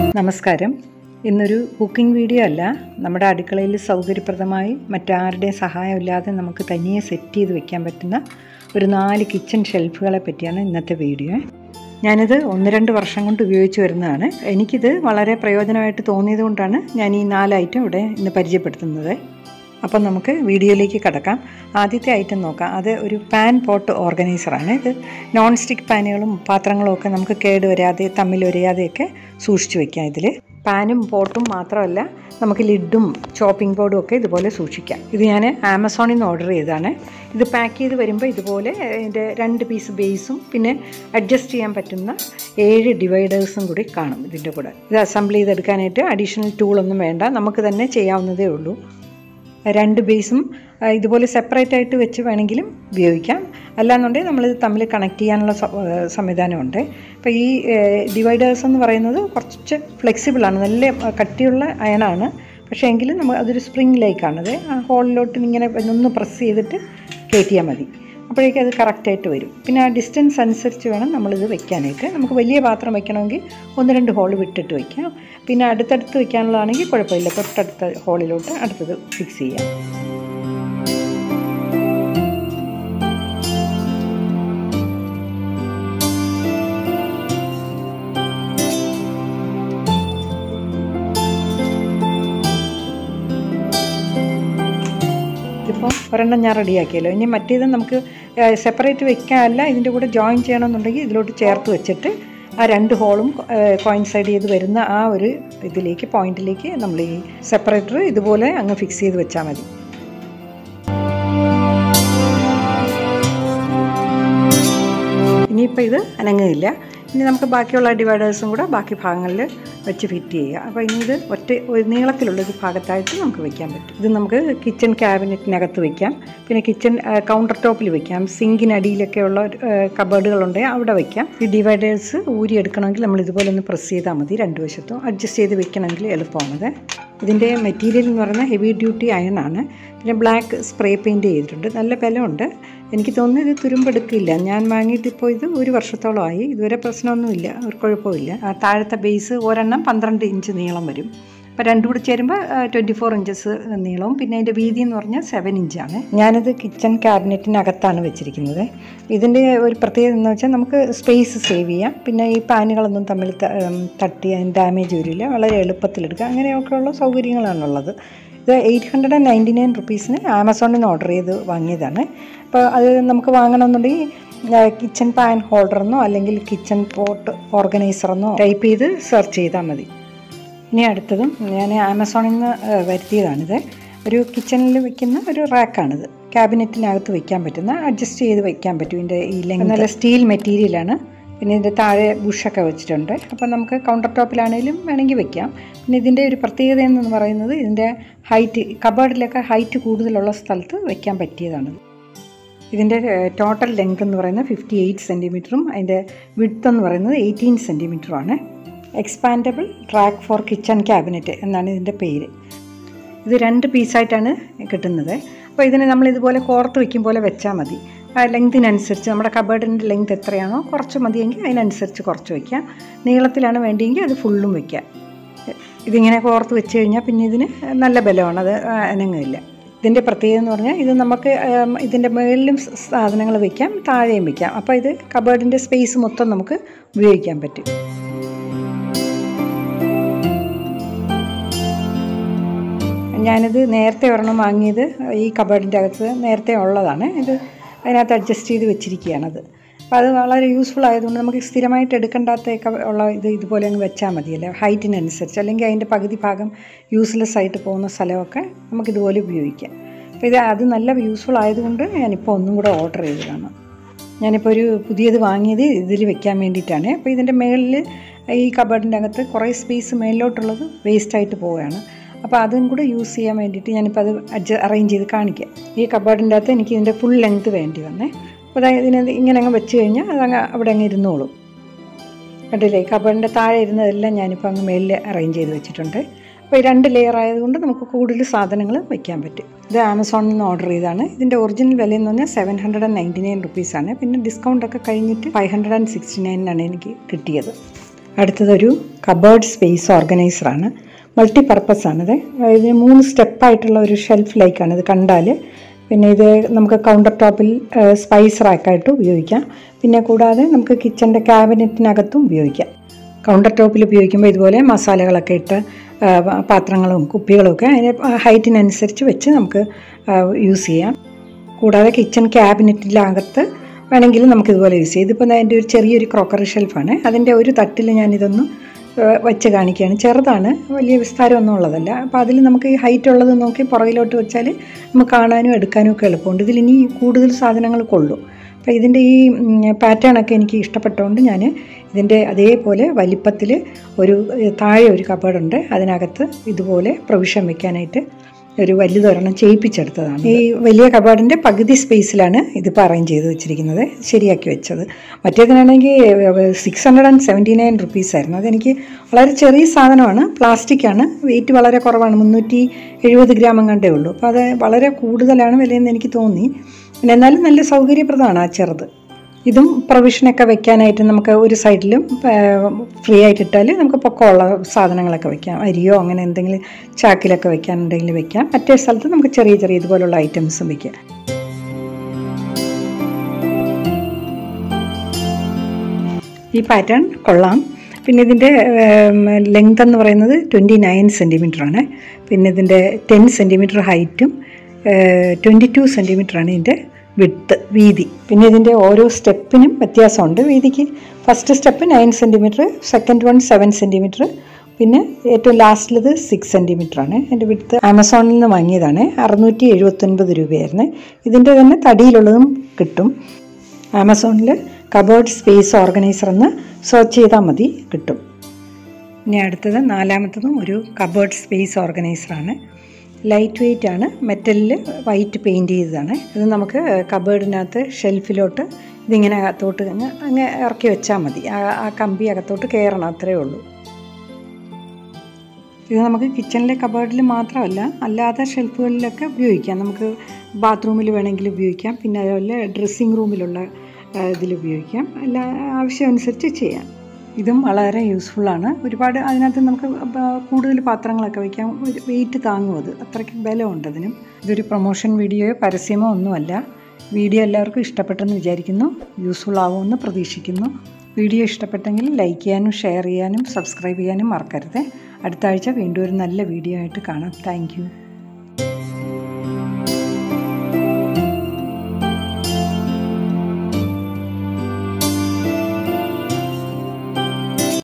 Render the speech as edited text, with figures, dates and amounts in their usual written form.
നമസ്കാരം. ഇന്നൊരു cooking video അല്ല. നമ്മുടെ അടുക്കളയിൽ സൗകര്യപ്രദമായി മറ്റാരുടെയും സഹായമില്ലാതെ നമുക്ക് തനിയെ സെറ്റ് ചെയ്ത് വെക്കാൻ പറ്റുന്ന ഒരു 4 കിച്ചൺ ഷെൽഫുകളെ പറ്റിയാണ് ഇന്നത്തെ വീഡിയോ. ഞാനിത് 1-2 വർഷം കൊണ്ട് ഉപയോഗിച്ച് വരുന്നതാണ്. എനിക്കിത് വളരെ പ്രയോജനമായിട്ട് തോന്നിയത് കൊണ്ടാണ് ഞാൻ ഈ 4 ഐറ്റം ഇവിടെ ഇന്ന് പരിചയപ്പെടുത്തുന്നത്. അപ്പം നമുക്ക് വീഡിയോയിലേക്ക് കടക്കാം. ആദ്യത്തെ ഐറ്റം നോക്കാം. അത് ഒരു പാൻ പോട്ട് ഓർഗനൈസറാണ്. ഇത് നോൺ സ്റ്റിക്ക് പാനുകളും പാത്രങ്ങളും ഒക്കെ നമുക്ക് കേടുവരാതെ തമ്മിലൊരയാതെയൊക്കെ സൂക്ഷിച്ച് വയ്ക്കാം. ഇതിൽ പാനും പോട്ടും മാത്രമല്ല, നമുക്ക് ലിഡും ചോപ്പിംഗ് ബോർഡും ഒക്കെ ഇതുപോലെ സൂക്ഷിക്കാം. ഇത് ഞാൻ ആമസോണിൽ നിന്ന് ഓർഡർ ചെയ്തതാണ്. ഇത് പാക്ക് ചെയ്ത് വരുമ്പോൾ ഇതുപോലെ ഇതിൻ്റെ 2 പീസ് ബേസും പിന്നെ അഡ്ജസ്റ്റ് ചെയ്യാൻ പറ്റുന്ന 7 ഡിവൈഡേഴ്സും കൂടി കാണും ഇതിൻ്റെ കൂടെ. ഇത് അസംബിൾ ചെയ്തെടുക്കാനായിട്ട് അഡീഷണൽ ടൂളൊന്നും വേണ്ട, നമുക്ക് തന്നെ ചെയ്യാവുന്നതേ ഉള്ളൂ. 2 ബേസും ഇതുപോലെ സെപ്പറേറ്റ് ആയിട്ട് വെച്ച് വേണമെങ്കിലും ഉപയോഗിക്കാം. അല്ലാന്നുണ്ടെങ്കിൽ നമ്മളിത് തമ്മിൽ കണക്ട് ചെയ്യാനുള്ള സംവിധാനമുണ്ട്. അപ്പോൾ ഈ ഡിവൈഡേഴ്സ് എന്ന് പറയുന്നത് കുറച്ച് ഫ്ലെക്സിബിളാണ്, നല്ല കട്ടിയുള്ള അയണാണ്. പക്ഷേ എങ്കിലും അതൊരു സ്പ്രിങ്ങിലേക്കാണത്. ആ ഹോളിലോട്ട് ഇങ്ങനെ ഒന്ന് പ്രസ് ചെയ്തിട്ട് കയറ്റിയാൽ മതി, അപ്പോഴേക്കും അത് കറക്റ്റായിട്ട് വരും. പിന്നെ ആ ഡിസ്റ്റൻസ് അനുസരിച്ച് വേണം നമ്മളിത് വെക്കാനായിട്ട്. നമുക്ക് വലിയ പാത്രം വെക്കണമെങ്കിൽ 1-2 ഹോൾ വിട്ടിട്ട് വയ്ക്കാം. പിന്നെ അടുത്തടുത്ത് വെക്കാനുള്ളതാണെങ്കിൽ കുഴപ്പമില്ല, തൊട്ടടുത്ത ഹോളിലോട്ട് അടുത്തത് ഫിക്സ് ചെയ്യാം. ഇപ്പോൾ ഒരെണ്ണം ഞാൻ റെഡിയാക്കിയല്ലോ. ഇനി മറ്റേത് നമുക്ക് സെപ്പറേറ്റ് വെക്കാനല്ല, ഇതിൻ്റെ കൂടെ ജോയിൻ ചെയ്യണമെന്നുണ്ടെങ്കിൽ ഇതിലോട്ട് ചേർത്ത് വെച്ചിട്ട് ആ 2 ഹോളും കോയിൻസൈഡ് ചെയ്ത് വരുന്ന ആ ഒരു ഇതിലേക്ക് പോയിന്റിലേക്ക് നമ്മൾ ഈ സെപ്പറേറ്റർ ഇതുപോലെ അങ്ങ് ഫിക്സ് ചെയ്ത് വെച്ചാൽ മതി. ഇനിയിപ്പോൾ ഇത് അനങ്ങുന്നില്ല. ഇനി നമുക്ക് ബാക്കിയുള്ള ഡിവൈഡേഴ്സും കൂടെ ബാക്കി ഭാഗങ്ങളിൽ വെച്ച് ഫിറ്റ് ചെയ്യുക. അപ്പോൾ ഇനി ഇത് ഒരു നീളത്തിലുള്ളൊരു ഭാഗത്തായിട്ട് നമുക്ക് വയ്ക്കാൻ പറ്റും. ഇത് നമുക്ക് കിച്ചൺ ക്യാബിനറ്റിനകത്ത് വയ്ക്കാം, പിന്നെ കിച്ചൺ കൗണ്ടർ ടോപ്പിൽ വയ്ക്കാം, സിങ്കിനടിയിലൊക്കെയുള്ള കബേർഡുകളുണ്ടെങ്കിൽ അവിടെ വയ്ക്കാം. ഈ ഡിവൈഡേഴ്സ് ഊരിയെടുക്കണമെങ്കിൽ നമ്മൾ ഇതുപോലെ ഒന്ന് പ്രസ് ചെയ്താൽ മതി. 2 വശത്തും അഡ്ജസ്റ്റ് ചെയ്ത് വെക്കണമെങ്കിൽ എളുപ്പമാണത്. ഇതിൻ്റെ മെറ്റീരിയൽ എന്ന് പറയുന്നത് ഹെവി ഡ്യൂട്ടി അയണാണ്. പിന്നെ ബ്ലാക്ക് സ്പ്രേ പെയിൻറ്റ് ചെയ്തിട്ടുണ്ട്. നല്ല ബലമുണ്ട്. എനിക്ക് തോന്നുന്നു ഇത് തുരുമ്പെടുക്കില്ല. ഞാൻ വാങ്ങിയിട്ടിപ്പോൾ ഇത് 1 വർഷത്തോളമായി. ഇതുവരെ പ്രശ്നമൊന്നുമില്ല, ഒരു കുഴപ്പമില്ല. താഴത്തെ ബേസ് ഒരെണ്ണം 12 ഇഞ്ച് നീളം വരും. അപ്പോൾ 2 കൂടി ചേരുമ്പോൾ 24 ഇഞ്ചസ് നീളവും പിന്നെ അതിൻ്റെ വീതി എന്ന് പറഞ്ഞാൽ 7 ഇഞ്ചാണ്. ഞാനിത് കിച്ചൺ ക്യാബിനറ്റിനകത്താണ് വെച്ചിരിക്കുന്നത്. ഇതിൻ്റെ ഒരു പ്രത്യേകത എന്ന് വെച്ചാൽ നമുക്ക് സ്പേസ് സേവ് ചെയ്യാം. പിന്നെ ഈ പാനുകളൊന്നും തമ്മിൽ തട്ടി അതിന് ഡാമേജ് വരില്ല, വളരെ എളുപ്പത്തിലെടുക്കാം. അങ്ങനെയൊക്കെയുള്ള സൗകര്യങ്ങളാണുള്ളത്. ഇത് 899 റുപ്പീസിന് ആമസോണിൽ നിന്ന് ഓർഡർ ചെയ്ത് വാങ്ങിയതാണ്. അപ്പോൾ അത് നമുക്ക് വാങ്ങണമെന്നുണ്ടെങ്കിൽ കിച്ചൺ പാൻ ഹോൾഡറെന്നോ അല്ലെങ്കിൽ കിച്ചൺ പോട്ട് ഓർഗനൈസറെന്നോ ടൈപ്പ് ചെയ്ത് സെർച്ച് ചെയ്താൽ മതി. ഇനി അടുത്തതും ഞാൻ ആമസോണിൽ നിന്ന് വരുത്തിയതാണിത്. ഒരു കിച്ചണിൽ വയ്ക്കുന്ന ഒരു റാക്കാണിത്. ക്യാബിനറ്റിനകത്ത് വയ്ക്കാൻ പറ്റുന്ന, അഡ്ജസ്റ്റ് ചെയ്ത് വയ്ക്കാൻ പറ്റും. ഇതിൻ്റെ ഈ ലെങ്ത് നല്ല സ്റ്റീൽ മെറ്റീരിയലാണ്. പിന്നെ ഇതിൻ്റെ താഴെ ബുഷൊക്കെ വെച്ചിട്ടുണ്ട്. അപ്പോൾ നമുക്ക് കൗണ്ടർ ടോപ്പിലാണെങ്കിലും വേണമെങ്കിൽ വയ്ക്കാം. പിന്നെ ഇതിൻ്റെ ഒരു പ്രത്യേകത എന്ന് പറയുന്നത് ഇതിൻ്റെ ഹൈറ്റ്, കബേർഡിലൊക്കെ ഹൈറ്റ് കൂടുതലുള്ള സ്ഥലത്ത് വയ്ക്കാൻ പറ്റിയതാണ്. ഇതിൻ്റെ ടോട്ടൽ ലെങ്ത് എന്ന് പറയുന്നത് 58 സെൻറ്റിമീറ്ററും അതിൻ്റെ വിഡ്ത്ത് എന്ന് പറയുന്നത് 18 സെൻറ്റിമീറ്ററുമാണ്. Expandable rack for kitchen cabinet എന്നാണ് ഇതിൻ്റെ പേര്. ഇത് 2 പീസായിട്ടാണ് കിട്ടുന്നത്. അപ്പോൾ ഇതിനെ നമ്മൾ ഇതുപോലെ കോർത്ത് വയ്ക്കും പോലെ വെച്ചാൽ മതി. ആ ലെങ്തിനനുസരിച്ച് നമ്മുടെ കബേർഡിൻ്റെ ലെങ്ത് എത്രയാണോ കുറച്ച് മതിയെങ്കിൽ അതിനനുസരിച്ച് കുറച്ച് വയ്ക്കാം. നീളത്തിലാണ് വേണ്ടിയെങ്കിൽ അത് ഫുള്ളും വയ്ക്കാം. ഇതിങ്ങനെ കോർത്ത് വെച്ച് കഴിഞ്ഞാൽ പിന്നെ ഇതിന് നല്ല ബലമാണ്, അത് അനങ്ങില്ല. ഇതിൻ്റെ പ്രത്യേകത എന്ന് പറഞ്ഞാൽ ഇത് നമുക്ക് ഇതിൻ്റെ മുകളിലും സാധനങ്ങൾ വയ്ക്കാം, താഴെയും വയ്ക്കാം. അപ്പോൾ ഇത് കബേർഡിൻ്റെ സ്പേസ് മൊത്തം നമുക്ക് ഉപയോഗിക്കാൻ പറ്റും. ഞാനിത് നേരത്തെ ഒരെണ്ണം വാങ്ങിയത് ഈ കബേർഡിൻ്റെ അകത്ത് നേരത്തെ ഉള്ളതാണ്. ഇത് അതിനകത്ത് അഡ്ജസ്റ്റ് ചെയ്ത് വെച്ചിരിക്കുകയാണത്. അപ്പോൾ അത് വളരെ യൂസ്ഫുൾ ആയതുകൊണ്ട് നമുക്ക് സ്ഥിരമായിട്ട് എടുക്കേണ്ടാത്തൊക്കെ ഉള്ള ഇതുപോലെ അങ്ങ് വെച്ചാൽ മതിയല്ലോ, ഹൈറ്റിനനുസരിച്ച്. അല്ലെങ്കിൽ അതിൻ്റെ പകുതി ഭാഗം യൂസ്ലെസ് ആയിട്ട് പോകുന്ന സ്ഥലമൊക്കെ നമുക്കിതുപോലെ ഉപയോഗിക്കാം. അപ്പോൾ അത് നല്ല യൂസ്ഫുൾ ആയതുകൊണ്ട് ഞാനിപ്പോൾ ഒന്നും കൂടെ ഓർഡർ ചെയ്തതാണ്. ഞാനിപ്പോൾ ഒരു പുതിയത് വാങ്ങിയത് ഇതിൽ വെക്കാൻ വേണ്ടിയിട്ടാണ്. അപ്പോൾ ഇതിൻ്റെ മുകളിൽ ഈ കബേർഡിൻ്റെ അകത്ത് കുറേ സ്പേസ് മേളിലോട്ടുള്ളത് വേസ്റ്റായിട്ട് പോവുകയാണ്. അപ്പോൾ അതും കൂടെ യൂസ് ചെയ്യാൻ വേണ്ടിയിട്ട് ഞാനിപ്പോൾ അത് അറേഞ്ച് ചെയ്ത് കാണിക്കാം. ഈ കബേർഡിൻ്റെ അകത്ത് എനിക്ക് ഇതിൻ്റെ ഫുൾ ലെങ്ത് വേണ്ടി വന്നേ. അപ്പോൾ അതായത് ഇതിനെ ഇങ്ങനെ അങ്ങ് വെച്ച് കഴിഞ്ഞാൽ അതങ്ങ് അവിടെ അങ്ങ് ഇരുന്നോളും. കണ്ടില്ലേ, കബേർഡിൻ്റെ താഴെ ഇരുന്നതെല്ലാം ഞാനിപ്പോൾ അങ്ങ് മേളിൽ അറേഞ്ച് ചെയ്ത് വെച്ചിട്ടുണ്ട്. അപ്പോൾ ഈ 2 ലെയർ ആയതുകൊണ്ട് നമുക്ക് കൂടുതൽ സാധനങ്ങൾ വയ്ക്കാൻ പറ്റും. ഇത് ആമസോണിൽ നിന്ന് ഓർഡർ ചെയ്താണ്. ഇതിൻ്റെ ഒറിജിനൽ വിലയെന്ന് പറഞ്ഞാൽ 799 റുപ്പീസാണ്. പിന്നെ ഡിസ്കൗണ്ടൊക്കെ കഴിഞ്ഞിട്ട് 569 എനിക്ക് കിട്ടിയത്. അടുത്തതൊരു കബേർഡ് സ്പേസ് ഓർഗനൈസറാണ്. മൾട്ടി പർപ്പസാണിത്. ഇതിന് 3 സ്റ്റെപ്പായിട്ടുള്ള ഒരു ഷെൽഫ് ലൈക്കാണ് ഇത് കണ്ടാൽ. പിന്നെ ഇത് നമുക്ക് കൗണ്ടർ ടോപ്പിൽ സ്പൈസ് റാക്കായിട്ട് ഉപയോഗിക്കാം. പിന്നെ കൂടാതെ നമുക്ക് കിച്ചൻ്റെ ക്യാബിനറ്റിനകത്തും ഉപയോഗിക്കാം. കൗണ്ടർ ടോപ്പിൽ ഉപയോഗിക്കുമ്പോൾ ഇതുപോലെ മസാലകളൊക്കെ ഇട്ട് പാത്രങ്ങളും കുപ്പികളും ഒക്കെ അതിന് ഹൈറ്റിനനുസരിച്ച് വെച്ച് നമുക്ക് യൂസ് ചെയ്യാം. കൂടാതെ കിച്ചൺ ക്യാബിനറ്റിനകത്ത് വേണമെങ്കിൽ നമുക്കിതുപോലെ യൂസ് ചെയ്യാം. ഇതിപ്പോൾ എൻ്റെ ഒരു ചെറിയൊരു ക്രോക്കറി ഷെൽഫാണ്. അതിൻ്റെ ഒരു തട്ടിൽ ഞാനിതൊന്ന് വെച്ച് കാണിക്കുകയാണ്. ചെറുതാണ്, വലിയ വിസ്താരമൊന്നും ഉള്ളതല്ല. അപ്പോൾ അതിൽ നമുക്ക് ഈ ഹൈറ്റ് ഉള്ളത് നോക്കി പുറകിലോട്ട് വെച്ചാൽ നമുക്ക് കാണാനും എടുക്കാനും ഒക്കെ എളുപ്പമുണ്ട്. ഇതിലിനി കൂടുതൽ സാധനങ്ങൾ കൊള്ളും. അപ്പോൾ ഇതിൻ്റെ ഈ പാറ്റേണൊക്കെ എനിക്ക് ഇഷ്ടപ്പെട്ടുകൊണ്ട് ഞാൻ ഇതിൻ്റെ അതേപോലെ വലിപ്പത്തിൽ താഴെ ഒരു കബേർഡുണ്ട്. അതിനകത്ത് ഇതുപോലെ പ്രൊവിഷൻ വെക്കാനായിട്ട് ഒരു വലുതൊരെണ്ണം ചെയ്യിപ്പിച്ചെടുത്തതാണ്. ഈ വലിയ കബേർഡിൻ്റെ പകുതി സ്പേസിലാണ് ഇതിപ്പോൾ അറേഞ്ച് ചെയ്ത് വെച്ചിരിക്കുന്നത്, ശരിയാക്കി വെച്ചത്. മറ്റേതിനാണെങ്കിൽ 679 റുപ്പീസായിരുന്നു. അതെനിക്ക് വളരെ ചെറിയ സാധനമാണ്, പ്ലാസ്റ്റിക്കാണ്, വെയിറ്റ് വളരെ കുറവാണ്, 370 ഗ്രാം കണ്ടേ ഉള്ളൂ. അപ്പോൾ അത് വളരെ കൂടുതലാണ് വിലയെന്ന് എനിക്ക് തോന്നി. പിന്നെ എന്നാലും നല്ല സൗകര്യപ്രദമാണ് ആ ചെറുത്. ഇതും പ്രൊവിഷനൊക്കെ വെക്കാനായിട്ട് നമുക്ക് ഒരു സൈഡിലും ഫ്രീ ആയിട്ടിട്ടാൽ നമുക്ക് പൊക്കമുള്ള സാധനങ്ങളൊക്കെ വെക്കാം. അരിയോ അങ്ങനെ എന്തെങ്കിലും ചാക്കിലൊക്കെ വെക്കാനുണ്ടെങ്കിൽ വെക്കാം. മറ്റേ സ്ഥലത്ത് നമുക്ക് ചെറിയ ചെറിയ ഇതുപോലുള്ള ഐറ്റംസും വെക്കാം. ഈ പാറ്റേൺ കൊള്ളാം. പിന്നെ ഇതിൻ്റെ ലെങ്ത് എന്ന് പറയുന്നത് 29 സെൻറ്റിമീറ്ററാണ്. പിന്നെ ഇതിൻ്റെ 10 സെൻറ്റിമീറ്റർ ഹൈറ്റും 22 സെൻറ്റിമീറ്ററാണ് ഇതിൻ്റെ വീതി. പിന്നെ ഇതിൻ്റെ ഓരോ സ്റ്റെപ്പിനും വ്യത്യാസമുണ്ട് വീതിക്ക്. First step 9 centimetre, second one 7 centimetre, പിന്നെ ഏറ്റവും ലാസ്റ്റിലത് 6 സെൻറ്റിമീറ്ററാണ്. എൻ്റെ വിഡ്ത്ത് ആമസോണിൽ നിന്ന് വാങ്ങിയതാണ്. 679 രൂപയായിരുന്നു. ഇതിൻ്റെ തന്നെ തടിയിലുള്ളതും കിട്ടും. ആമസോണിൽ കബേർഡ് സ്പേസ് ഓർഗനൈസർ എന്ന് സെർച്ച് ചെയ്താൽ മതി, കിട്ടും. ഇനി അടുത്തത് നാലാമത്തതും ഒരു കബേർഡ് സ്പേസ് ഓർഗനൈസറാണ്. ലൈറ്റ് വെയ്റ്റ് ആണ്, മെറ്റലിൽ വൈറ്റ് പെയിൻറ്റ് ചെയ്തതാണ്. ഇത് നമുക്ക് കബേർഡിനകത്ത് ഷെൽഫിലോട്ട് ഇതിങ്ങനെ അകത്തോട്ട് അങ്ങ് ഇറക്കി വെച്ചാൽ മതി. ആ കമ്പി അകത്തോട്ട് കയറണം, അത്രയേ ഉള്ളൂ. ഇത് നമുക്ക് കിച്ചണിലെ കബേർഡിൽ മാത്രമല്ല അല്ലാതെ ഷെൽഫുകളിലൊക്കെ ഉപയോഗിക്കാം. നമുക്ക് ബാത്റൂമിൽ വേണമെങ്കിൽ ഉപയോഗിക്കാം. പിന്നെ അതുപോലെ ഡ്രസ്സിങ് റൂമിലുള്ള ഇതിൽ ഉപയോഗിക്കാം. എല്ലാ ആവശ്യമനുസരിച്ച് ചെയ്യാം. ഇതും വളരെ യൂസ്ഫുള്ളാണ്. ഒരുപാട് അതിനകത്ത് നമുക്ക് കൂടുതൽ പാത്രങ്ങളൊക്കെ വയ്ക്കാം. വെയിറ്റ് താങ്ങും, അത് അത്രയ്ക്ക് ബലമുണ്ട് അതിനും. ഇതൊരു പ്രൊമോഷൻ വീഡിയോയോ പരസ്യമോ ഒന്നുമല്ല. വീഡിയോ എല്ലാവർക്കും ഇഷ്ടപ്പെട്ടെന്ന് വിചാരിക്കുന്നു, യൂസ്ഫുൾ ആവുമെന്ന് പ്രതീക്ഷിക്കുന്നു. വീഡിയോ ഇഷ്ടപ്പെട്ടെങ്കിൽ ലൈക്ക് ചെയ്യാനും ഷെയർ ചെയ്യാനും സബ്സ്ക്രൈബ് ചെയ്യാനും മറക്കരുത്. അടുത്ത ആഴ്ച വീണ്ടും ഒരു നല്ല വീഡിയോ ആയിട്ട് കാണാം. താങ്ക്